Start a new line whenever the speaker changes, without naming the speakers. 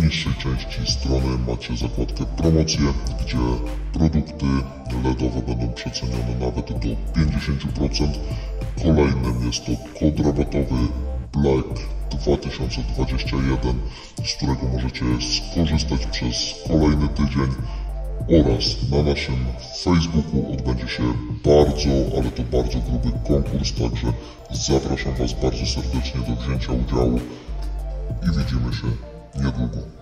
niższej części strony macie zakładkę promocje, gdzie produkty LEDowe będą przecenione nawet do 50%. Kolejnym jest to kod rabatowy Black 2021, z którego możecie skorzystać przez kolejny tydzień. Oraz na naszym Facebooku odbędzie się ale to bardzo gruby konkurs, także zapraszam Was bardzo serdecznie do wzięcia udziału i widzimy się niedługo.